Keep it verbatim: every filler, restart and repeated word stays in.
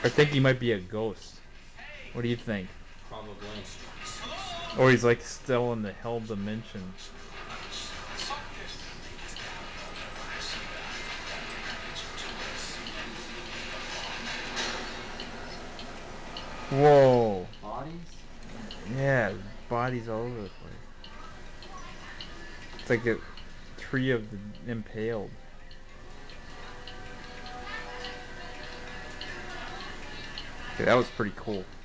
I think he might be a ghost. What do you think? Probably. Or he's like still in the hell dimension. Whoa. Bodies? Yeah, bodies all over the place. It's like a tree of the impaled. Okay, that was pretty cool.